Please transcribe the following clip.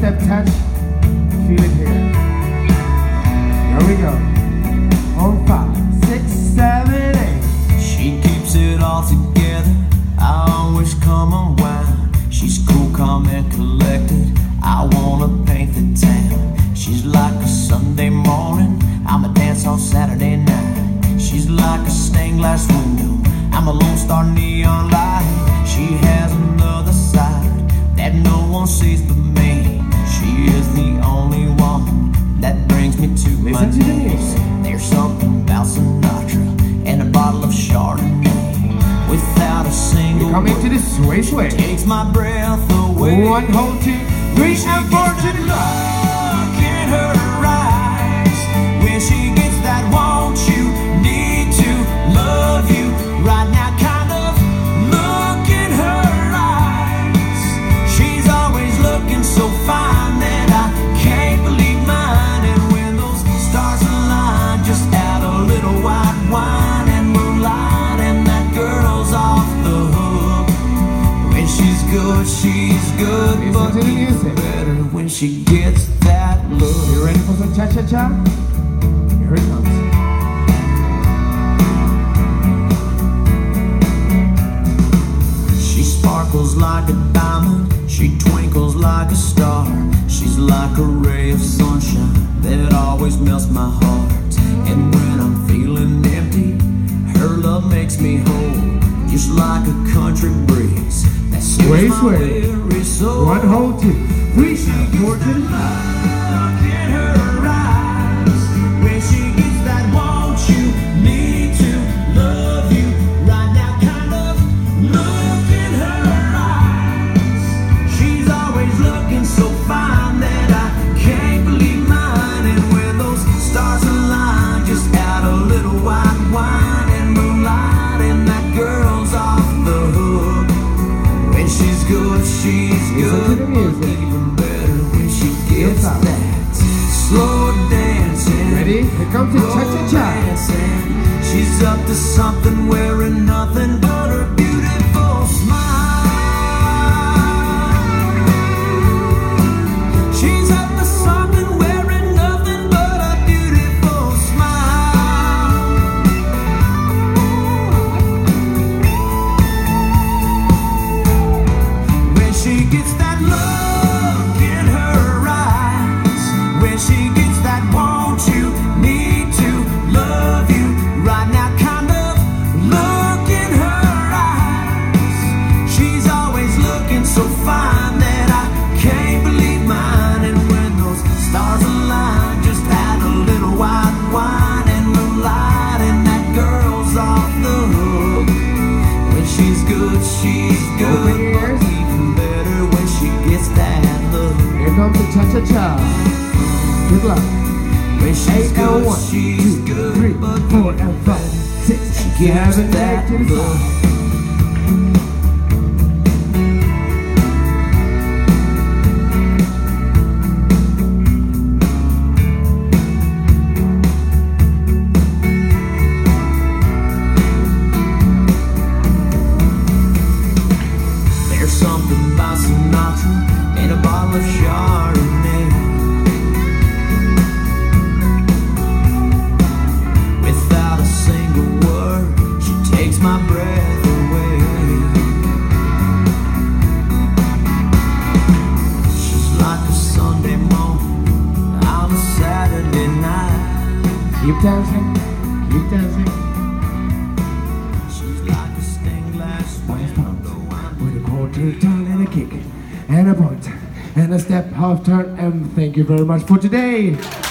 two-step touch. Feel it here. Here we go. On 5, 6, 7, 8. She keeps it all together. I always come unwound. She's cool, calm, and collected. I wanna paint the town. She's like a Sunday morning. I'm a dance on Saturday night. She's like a stained glass window. I'm a lone star neon light. She has another side that no one sees but me. She is the only one that brings me to my knees. There's something about Sinatra and a bottle of Chardonnay. Without a single coming word, to the sway sway. takes my breath away. 1, hold 2, 3, and 4 to the left. Look in her eyes when she gets that won't you, need to, love you right now kind of look in her eyes. She's always looking so fine that I can't believe mine. And when those stars align, just add a little white wine and moonlight, and that girl's off the hook. When she's good, she's good, but even better when she gets that look. You ready for some cha-cha-cha? Here it comes. She sparkles like a diamond, she twinkles like a star. She's like a ray of sunshine that always melts my heart. And when I'm feeling empty, her love makes me whole, just like a country breeze that Sway, soothes my sway. weary soul. 1, hold 2, 3, and 4 to the left. Look in her eyes when she gets that won't you, need to, love you right now kind of look in her eyes. She's always looking so fine that I can't believe mine. And when those stars align, just add a little white wine and moonlight, and that girl's off the hook. When she's good, she's good, but even better when she gets that slow dancing. Ready? Here comes the cha-cha-cha. She's up to something, wearing nothing but her beautiful smile. She's up to something, wearing nothing but a beautiful smile. When she gets that look in her eyes, when she gets that won't you, need to, love you right now kind of look in her eyes. She's always looking so fine that I can't believe mine. And when those stars align, just add a little white wine and moonlight, and that girl's off the hook. When she's good, she's good, but even better when she gets that look. Here comes the cha-cha-cha. Good luck. When she's good, she's 1, 2, good, 3, but 4, and 5, 6, 7, 8 to the side. There's something about Sinatra and a bottle of Chardonnay. Without a single word, she takes my breath away. She's like a Sunday morning, I'm a Saturday night. Keep dancing. Keep dancing. She's like a stained glass window. With a quarter turn and a kick, and a point, and a step, half turn, and thank you very much for today.